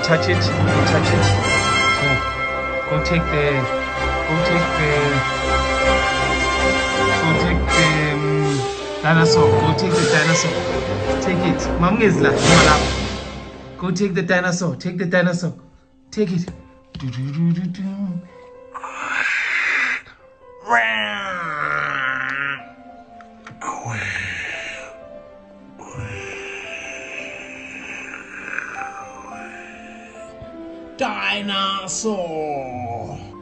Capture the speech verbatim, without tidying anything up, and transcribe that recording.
touch it. Go touch it. Go. Go take the. Go take the. Go take the um, dinosaur. Go take the dinosaur. Take it. Mom is like, go take the dinosaur. Take the dinosaur. Take it. Do, do, do, do, do. Dinosaur.